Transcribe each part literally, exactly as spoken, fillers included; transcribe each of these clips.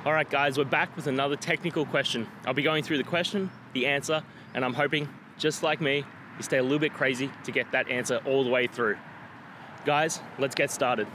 All right, guys, we're back with another technical question. I'll be going through the question, the answer, and I'm hoping, just like me, you stay a little bit crazy to get that answer all the way through. Guys, let's get started.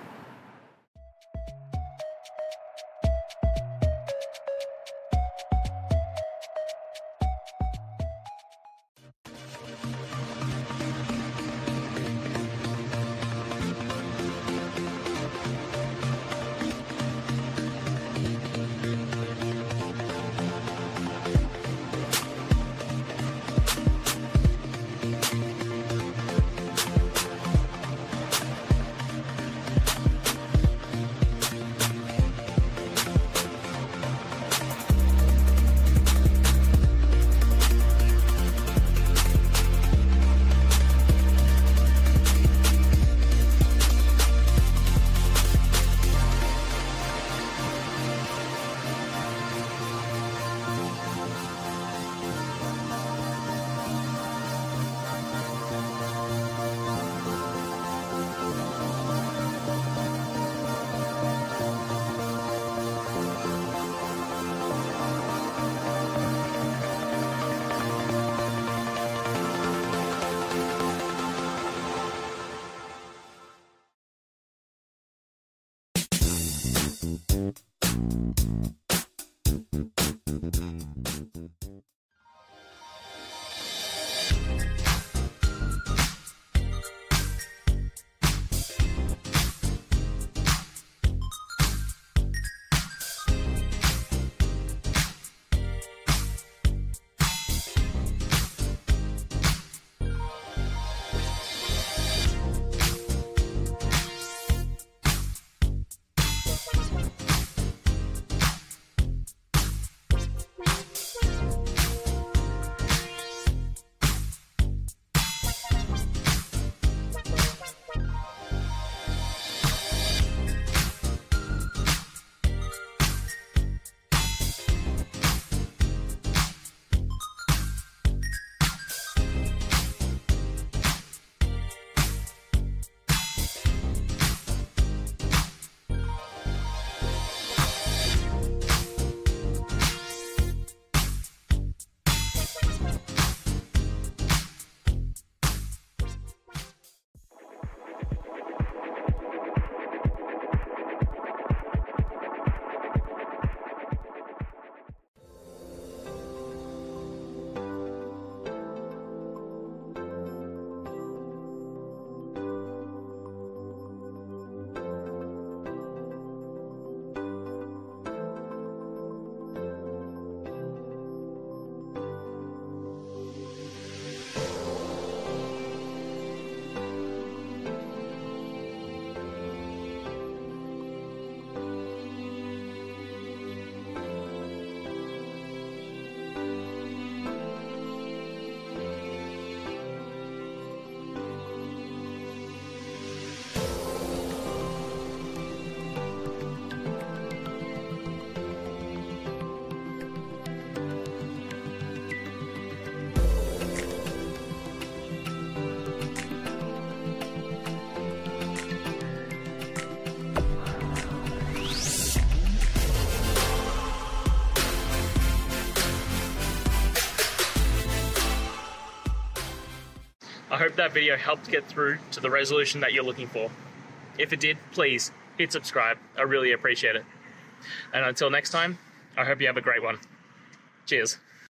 I hope that video helped get through to the resolution that you're looking for. If it did, please hit subscribe. I really appreciate it. And until next time, I hope you have a great one. Cheers.